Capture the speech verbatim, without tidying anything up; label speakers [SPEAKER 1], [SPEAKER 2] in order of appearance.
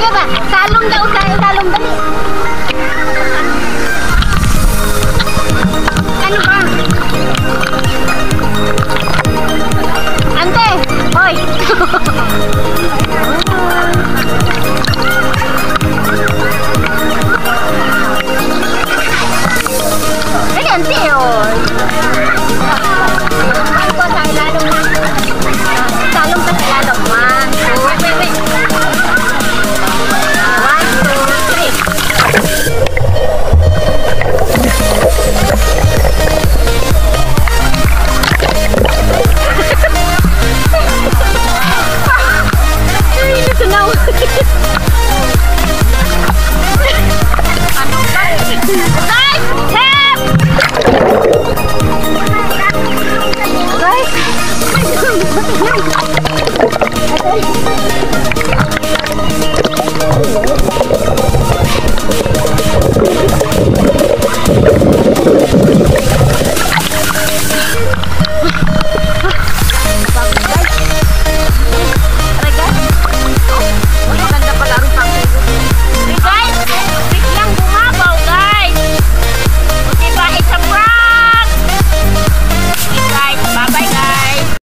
[SPEAKER 1] Sige ba? Salong daw, salong, salong dali. Ano ba? Ante, hoy. Dali, ante, hoy. Ay ko, sa ilalong na. Salong ka sa ilalong. One, two, wait, wait, wait. One, two, three. Ay, natunaw. Guys, help! Guys,